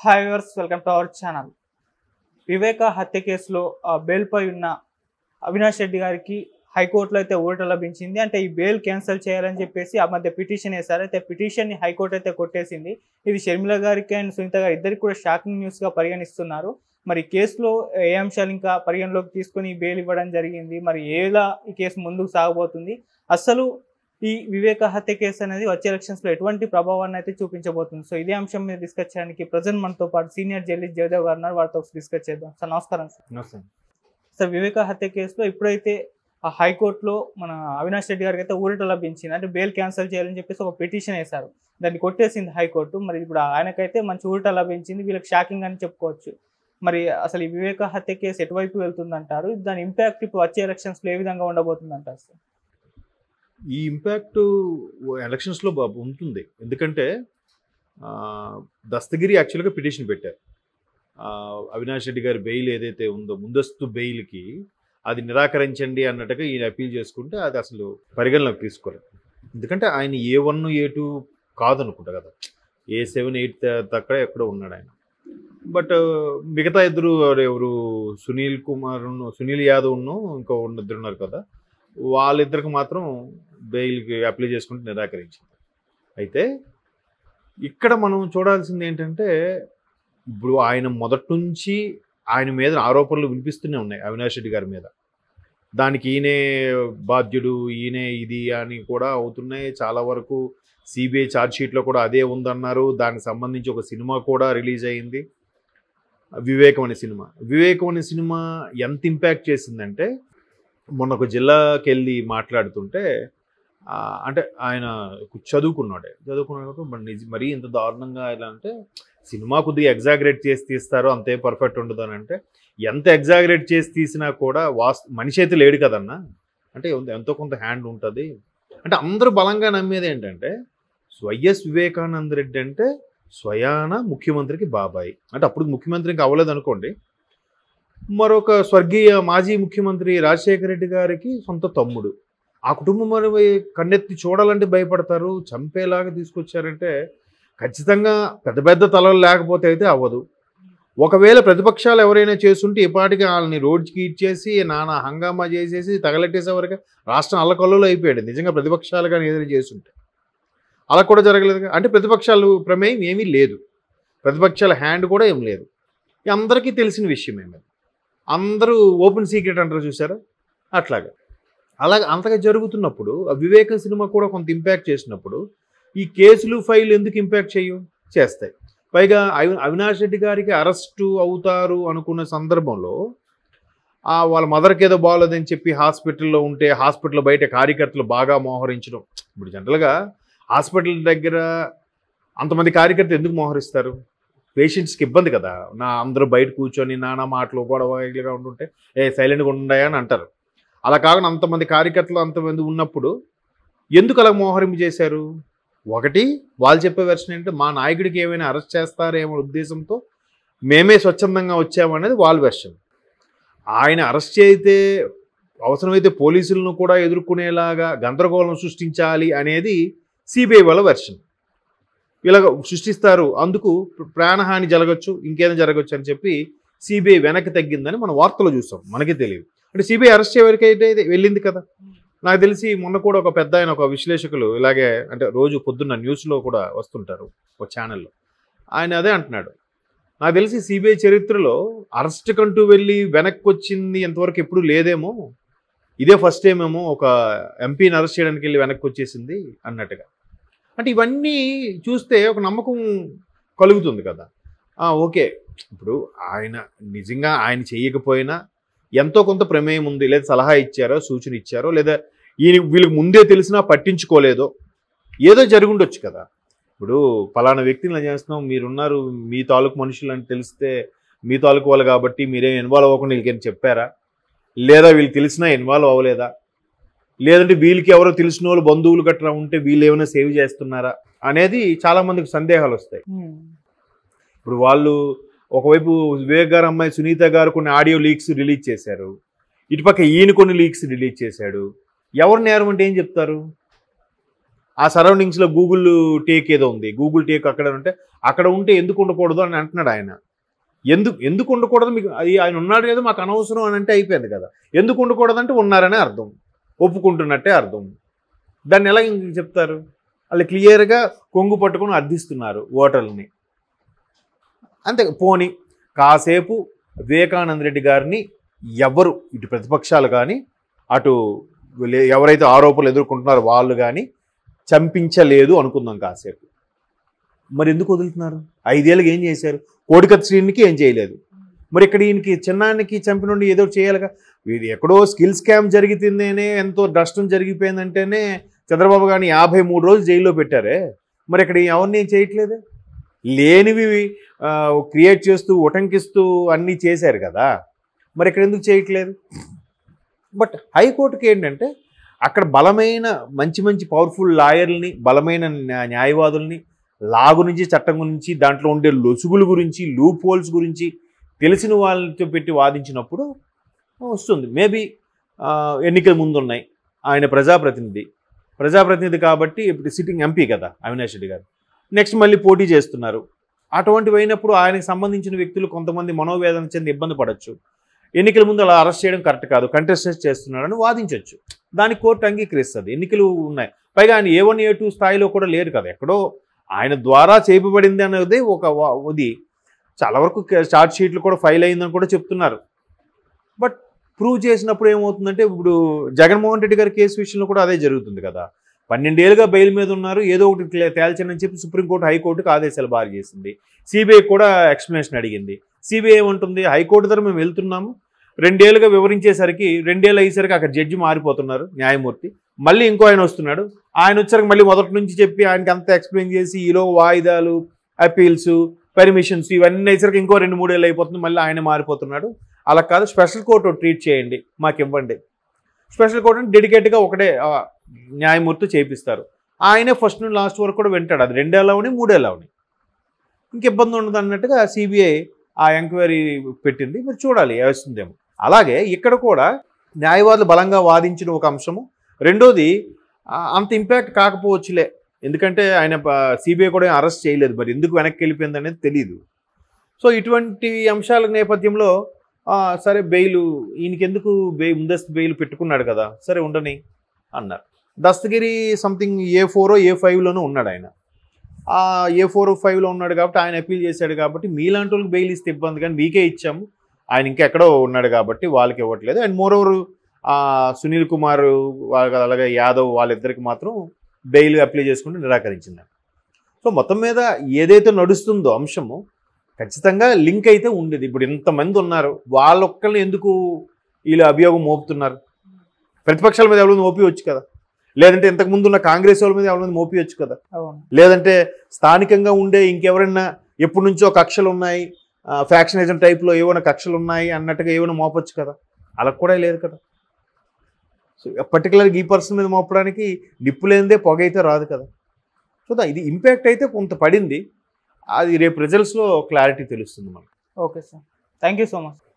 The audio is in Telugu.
Hi viewers, welcome to our channel. Viveka హత్య కేసులో బెయిల్పై ఉన్న అవినాష్ రెడ్డి గారికి హైకోర్టులో అయితే ఊరట లభించింది. అంటే ఈ బెయిల్ క్యాన్సిల్ చేయాలని చెప్పేసి ఆ మధ్య పిటిషన్ వేశారు. అయితే పిటిషన్ని హైకోర్టు అయితే కొట్టేసింది. ఇది షర్మిల గారికి అండ్ సునీత గారి ఇద్దరికి కూడా షాకింగ్ న్యూస్గా పరిగణిస్తున్నారు. మరి కేసులో ఏ అంశాలు ఇంకా పరిగణలోకి తీసుకొని బెయిల్ ఇవ్వడం జరిగింది, మరి ఎలా ఈ కేసు ముందుకు సాగబోతుంది, అసలు ఈ వివేక హత్య కేసు అనేది వచ్చే ఎలక్షన్స్లో ఎటువంటి ప్రభావాన్ని అయితే చూపించబోతుంది. సో ఇదే అంశం మీద డిస్కస్ చేయడానికి ప్రజెంట్ మనతో పాటు సీనియర్ జర్నలిస్ట్ జయదేవ్ గారు ఉన్నారు. వారితో డిస్కస్ చేద్దాం. సార్ నమస్కారం. సార్ వివేక హత్య కేసులో ఇప్పుడైతే ఆ హైకోర్టులో మన అవినాష్ రెడ్డి గారికి అయితే ఊరట లభించింది. అంటే బెయిల్ క్యాన్సిల్ చేయాలని చెప్పేసి ఒక పిటిషన్ వేశారు, దాన్ని కొట్టేసింది హైకోర్టు. మరి ఇప్పుడు ఆయనకైతే మంచి ఊరట లభించింది, వీళ్ళకి షాకింగ్ అని చెప్పుకోవచ్చు. మరి అసలు ఈ వివేక హత్య కేసు ఎటువైపు వెళ్తుందంటారు, దాని ఇంపాక్ట్ ఇప్పుడు వచ్చే ఎలక్షన్స్లో ఏ విధంగా ఉండబోతుంది అంటారు సార్? ఈ ఇంపాక్ట్ ఎలక్షన్స్లో ఉంటుంది. ఎందుకంటే దస్తగిరి యాక్చువల్గా పిటిషన్ పెట్టారు. అవినాష్ రెడ్డి గారి బెయిల్ ఏదైతే ఉందో ముందస్తు బెయిల్కి అది నిరాకరించండి అన్నట్టుగా ఈయన అప్పీల్ చేసుకుంటే అది అసలు పరిగణలోకి తీసుకోలేదు. ఎందుకంటే ఆయన A1 A2 కాదనుకుంటా కదా, A7 8 అక్కడ ఎక్కడో ఉన్నాడు ఆయన. బట్ మిగతా ఇద్దరు ఎవరు సునీల్ యాదవ్ను ఇంకో ఇద్దరు ఉన్నారు కదా, వాళ్ళిద్దరికి మాత్రం బెయిల్కి అప్లై చేసుకుంటే నిరాకరించింది. అయితే ఇక్కడ మనం చూడాల్సింది ఏంటంటే, ఇప్పుడు ఆయన మొదటి నుంచి ఆయన మీద ఆరోపణలు వినిపిస్తూనే ఉన్నాయి అవినాష్ రెడ్డి గారి మీద. దానికి ఈయనే బాధ్యుడు, ఈయనే ఇది అని కూడా అవుతున్నాయి. చాలా వరకు సిబిఐ ఛార్జ్షీట్లో కూడా అదే ఉందన్నారు. దానికి సంబంధించి ఒక సినిమా కూడా రిలీజ్ అయింది, వివేకం అనే సినిమా ఎంత ఇంపాక్ట్ చేసిందంటే, మొన్న ఒక జిల్లాకి వెళ్ళి మాట్లాడుతుంటే, అంటే ఆయన చదువుకున్నాడు మరీ ఇంత దారుణంగా ఎలా అంటే, సినిమా కొద్దిగా ఎగ్జాగరేట్ చేసి తీస్తారు, అంతే పర్ఫెక్ట్ ఉండదు అని అంటే, ఎంత ఎగ్జాగరేట్ చేసి తీసినా కూడా మనిషి అయితే లేడు కదన్నా, అంటే ఎంతో కొంత హ్యాండ్ ఉంటుంది. అంటే అందరూ బలంగా నమ్మేది ఏంటంటే, వైఎస్ వివేకానంద రెడ్డి అంటే స్వయాన ముఖ్యమంత్రికి బాబాయ్. అంటే అప్పుడు ముఖ్యమంత్రికి అవ్వలేదు అనుకోండి, మరొక స్వర్గీయ మాజీ ముఖ్యమంత్రి రాజశేఖర రెడ్డి గారికి సొంత తమ్ముడు. ఆ కుటుంబం మరి కన్నెత్తి చూడాలంటే భయపడతారు. చంపేలాగా తీసుకొచ్చారంటే ఖచ్చితంగా పెద్ద పెద్ద తలలు లేకపోతే అయితే అవ్వదు. ఒకవేళ ప్రతిపక్షాలు ఎవరైనా చేస్తుంటే ఇప్పటికీ వాళ్ళని రోడ్కి ఇచ్చేసి నానా హంగామా చేసేసి తగలెట్టేసే వరకు రాష్ట్రం అల్లకల్లోలో అయిపోయాడు. నిజంగా ప్రతిపక్షాలు కానీ ఏదైనా చేస్తుంటే అలా కూడా జరగలేదు. అంటే ప్రతిపక్షాలు ప్రమేయం ఏమీ లేదు, ప్రతిపక్షాల హ్యాండ్ కూడా ఏం లేదు. అందరికీ తెలిసిన విషయమే. అందరూ ఓపెన్ సీక్రెట్ అంటారు చూసారా, అలాగే అంతగా జరుగుతున్నప్పుడు వివేకం సినిమా కూడా కొంత ఇంపాక్ట్ చేసినప్పుడు ఈ కేసులు ఫైల్ ఎందుకు ఇంపాక్ట్ చేస్తాయి. పైగా అవినాష్ రెడ్డి గారికి అరెస్టు అవుతారు అనుకున్న సందర్భంలో వాళ్ళ మదర్కి ఏదో బాగోలేదని చెప్పి హాస్పిటల్లో ఉంటే హాస్పిటల్ బయట కార్యకర్తలు బాగా మోహరించడం. ఇప్పుడు జనరల్గా హాస్పిటల్ దగ్గర అంతమంది కార్యకర్తలు ఎందుకు మోహరిస్తారు? పేషెంట్స్కి ఇబ్బంది కదా, అందరూ బయట కూర్చొని నానా మాటలు గొడవగా ఉంటుంటే సైలెంట్గా ఉండయా అని అంటారు. అలా కాకుండా అంతమంది కార్యకర్తలు అంతమంది ఉన్నప్పుడు ఎందుకు అలా మోహరింపు చేశారు? ఒకటి, వాళ్ళు చెప్పే వెర్షన్ ఏంటంటే, మా నాయకుడికి ఏమైనా అరెస్ట్ చేస్తారేమో ఉద్దేశంతో మేమే స్వచ్ఛందంగా వచ్చామనేది వాళ్ళ వెర్షన్. ఆయన అరెస్ట్ చేస్తే అవసరమైతే పోలీసులను కూడా ఎదుర్కొనేలాగా గందరగోళం సృష్టించాలి అనేది సిబిఐ వాళ్ళ వెర్షన్. ఇలాగ సృష్టిస్తారు, అందుకు ప్రాణహాని జరగచ్చు, ఇంకేదైనా జరగచ్చు అని చెప్పి సిబిఐ వెనక్కి తగ్గిందని మనం వార్తలు చూసాం. మనకి తెలియదు. అంటే సిబిఐ అరెస్ట్ చేయవరకైతే వెళ్ళింది కదా. నాకు తెలిసి మొన్న కూడా ఒక పెద్ద ఆయన, ఒక విశ్లేషకులు ఇలాగే, అంటే రోజు పొద్దున్న న్యూస్లో కూడా వస్తుంటారు ఒక ఛానల్లో, ఆయన అదే అంటున్నాడు. నాకు తెలిసి సిబిఐ చరిత్రలో అరెస్ట్ కంటూ వెళ్ళి వెనక్కి వచ్చింది ఎంతవరకు ఎప్పుడు లేదేమో, ఇదే ఫస్ట్ టైం ఏమో ఒక ఎంపీని అరెస్ట్ చేయడానికి వెళ్ళి వెనక్కి వచ్చేసింది అన్నట్టుగా. అంటే ఇవన్నీ చూస్తే ఒక నమ్మకం కలుగుతుంది కదా. ఓకే, ఇప్పుడు ఆయన నిజంగా ఆయన చేయకపోయినా ఎంతో కొంత ప్రమేయం ఉంది, లేదా సలహా ఇచ్చారో సూచన ఇచ్చారో, లేదా వీళ్ళకి ముందే తెలిసినా పట్టించుకోలేదో ఏదో జరుగుండొచ్చు కదా. ఇప్పుడు పలానా వ్యక్తిని ఇలా చేస్తున్నాం, మీరున్నారు, మీ తాలూకు మనుషులు అని తెలిస్తే మీ తాలూకు వాళ్ళు కాబట్టి మీరేం ఇన్వాల్వ్ అవ్వకుండా వీళ్ళకి చెప్పారా, లేదా వీళ్ళకి తెలిసినా ఇన్వాల్వ్ అవ్వలేదా, లేదంటే వీళ్ళకి ఎవరో తెలిసిన వాళ్ళు బంధువులు గట్రా ఉంటే వీళ్ళు ఏమైనా సేవ్ చేస్తున్నారా అనేది చాలామందికి సందేహాలు వస్తాయి. ఇప్పుడు వాళ్ళు ఒకవైపు వివేక్ గారు అమ్మాయి సునీత గారు కొన్ని ఆడియో లీక్స్ రిలీజ్ చేశారు, ఇటుపక్క ఈయన కొన్ని లీక్స్ రిలీజ్ చేశాడు. ఎవరు నేరం అంటే ఏం చెప్తారు? ఆ సరౌండింగ్స్లో గూగుల్ టేక్ ఏదో ఉంది, గూగుల్ టేక్ అక్కడ ఉంటే ఎందుకు ఉండకూడదు అని అంటున్నాడు ఆయన. ఎందుకు ఉండకూడదు, మీకు అది ఆయన ఉన్నాడు కదా మాకు అనవసరం అని అంటే అయిపోయింది కదా. ఎందుకు ఉండకూడదంటే ఉన్నారనే అర్థం, ఒప్పుకుంటున్నట్టే అర్థం. దాన్ని ఎలా ఇంక చెప్తారు? వాళ్ళు క్లియర్గా కొంగు పట్టుకొని అర్థిస్తున్నారు ఓటర్లని. అంతే. పోనీ కాసేపు వివేకానంద రెడ్డి గారిని ఎవరు, ఇటు ప్రతిపక్షాలు కానీ అటు ఎవరైతే ఆరోపణలు ఎదుర్కొంటున్నారో వాళ్ళు కానీ చంపించలేదు అనుకుందాం కాసేపు. మరి ఎందుకు వదులుతున్నారు? 5 ఏళ్ళకి ఏం చేశారు? కోడికత్తి శ్రీనికి ఏం చేయలేదు. మరి ఇక్కడ ఈయనకి చిన్నానికి చంపినండి ఏదో చేయాలిగా. వీడు ఎక్కడో స్కిల్ స్కామ్ జరిగితేనే ఎంతో నష్టం జరిగిపోయిందంటేనే చంద్రబాబు గారిని 53 రోజులు జైల్లో పెట్టారే. మరి ఇక్కడ ఎవరిని ఏం చేయట్లేదు. లేనివి క్రియేట్ చేస్తూ ఉటంకిస్తూ అన్నీ చేశారు కదా. మరి ఇక్కడ ఎందుకు చేయట్లేదు? బట్ హైకోర్టుకి ఏంటంటే అక్కడ బలమైన మంచి పవర్ఫుల్ లాయర్లని, బలమైన న్యాయవాదుల్ని, లా గురించి చట్టం గురించి దాంట్లో ఉండే లొసుగుల గురించి లూప్ హోల్స్ గురించి తెలిసిన వాళ్ళతో పెట్టి వాదించినప్పుడు వస్తుంది. మేబీ ఎన్నికల ముందు ఉన్నాయి, ఆయన ప్రజాప్రతినిధి కాబట్టి ఇప్పుడు సిట్టింగ్ ఎంపీ కదా అవినాష్ రెడ్డి గారు, నెక్స్ట్ మళ్ళీ పోటీ చేస్తున్నారు. అటువంటివి అయినప్పుడు ఆయనకు సంబంధించిన వ్యక్తులు కొంతమంది మనోవేదన చెంది ఇబ్బంది పడవచ్చు. ఎన్నికల ముందు అలా అరెస్ట్ చేయడం కరెక్ట్ కాదు, కంటెస్టెడ్ చేస్తున్నాడని వాదించవచ్చు. దానికి కోర్టు అంగీకరిస్తుంది. ఎన్నికలు ఉన్నాయి, పైగా ఆయన A1 A2 స్థాయిలో కూడా లేరు కదా, ఎక్కడో ఆయన ద్వారా చేయబడింది అనేది ఇది చాలా వరకు ఛార్జ్ షీట్లు కూడా ఫైల్ అయిందని కూడా చెప్తున్నారు. బట్ ప్రూవ్ చేసినప్పుడు ఏమవుతుందంటే ఇప్పుడు జగన్మోహన్ రెడ్డి గారి కేసు విషయంలో కూడా అదే జరుగుతుంది కదా. 12 ఏళ్ళుగా బెయిల్ మీద ఉన్నారు, ఏదో ఒకటి తేల్చండి అని చెప్పి సుప్రీంకోర్టు హైకోర్టుకు ఆదేశాలు బారీ చేసింది. సిబిఐ కూడా ఎక్స్ప్లెనేషన్ అడిగింది. సిబిఐ ఏమంటుంది, హైకోర్టు దగ్గర మేము వెళ్తున్నాము, 2 ఏళ్ళుగా వివరించేసరికి 2 ఏళ్ళు అయ్యేసరికి అక్కడ జడ్జి మారిపోతున్నారు, న్యాయమూర్తి, మళ్ళీ ఇంకో ఆయన వస్తున్నాడు. ఆయన వచ్చాక మళ్ళీ మొదటి నుంచి చెప్పి ఆయనకి అంతా ఎక్స్ప్లెయిన్ చేసి ఈలో వాయిదాలు, అపీల్స్, పర్మిషన్స్ ఇవన్నీ అయ్యేసరికి ఇంకో 2-3 ఏళ్ళు అయిపోతుంది, మళ్ళీ ఆయన మారిపోతున్నాడు. అలా కాదు, స్పెషల్ కోర్టు ట్రీట్ చేయండి, మాకు ఇవ్వండి. స్పెషల్ కోర్టుని డెడికేట్గా ఒకటే న్యాయమూర్తి చేపిస్తారు. ఆయనే ఫస్ట్ నుండి లాస్ట్ వరకు కూడా వింటాడు. అది 2 ఏళ్ళు అవని 3 ఏళ్ళు అవని ఇంక ఇబ్బంది ఉండదు అన్నట్టుగా సిబిఐ ఆ ఎంక్వైరీ పెట్టింది. మీరు చూడాలి వేస్తుందేమో. అలాగే ఇక్కడ కూడా న్యాయవాదులు బలంగా వాదించిన ఒక అంశము. రెండోది అంత ఇంపాక్ట్ కాకపోవచ్చులే, ఎందుకంటే ఆయన సిబిఐ కూడా అరెస్ట్ చేయలేదు, మరి ఎందుకు వెనక్కి వెళ్ళిపోయింది అనేది తెలియదు. సో ఇటువంటి అంశాల నేపథ్యంలో సరే ఈయనకి ఎందుకు ముందస్తు బెయిల్ పెట్టుకున్నాడు కదా, సరే ఉండని అన్నారు. దస్తగిరి సంథింగ్ A4 A5లోనూ ఉన్నాడు ఆయన. ఆ A4 5లో ఉన్నాడు కాబట్టి ఆయన అపీల్ చేశాడు కాబట్టి మీలాంటి వాళ్ళకి బెయిల్ ఇస్తే ఇబ్బంది, కానీ మీకే ఇచ్చాము, ఆయన ఇంకెక్కడో ఉన్నాడు కాబట్టి వాళ్ళకి ఇవ్వట్లేదు. అండ్ మోరోవర్ సునీల్ కుమార్ అలాగే యాదవ్ వాళ్ళిద్దరికి మాత్రం బెయిల్ అప్లై చేసుకుంటూ నిరాకరించింది. సో మొత్తం మీద ఏదైతే నడుస్తుందో అంశము ఖచ్చితంగా లింక్ అయితే ఉండేది. ఇప్పుడు ఇంతమంది ఉన్నారు, వాళ్ళొక్కరిని ఎందుకు వీళ్ళు అభియోగం మోపుతున్నారు? ప్రతిపక్షాల మీద ఎవరైనా మోపివచ్చు కదా, లేదంటే ఇంతకుముందు ఉన్న కాంగ్రెస్ వాళ్ళ మీద ఎవరైనా మోపివచ్చు కదా, లేదంటే స్థానికంగా ఉండే ఇంకెవరైనా ఎప్పటి నుంచో కక్షలు ఉన్నాయి, ఫ్యాక్షనిజం టైప్లో ఏమైనా కక్షలు ఉన్నాయి అన్నట్టుగా ఏమైనా మోపచ్చు కదా, అలా కూడా లేదు కదా. సో పర్టికులర్గా ఈ పర్సన్ మీద మోపడానికి నిప్పు లేనిదే పొగ అయితే రాదు కదా. సో ఇది ఇంపాక్ట్ అయితే కొంత పడింది, అది రేపు రిజల్ట్స్లో క్లారిటీ తెలుస్తుంది మనకు. Okay sir, thank you so much.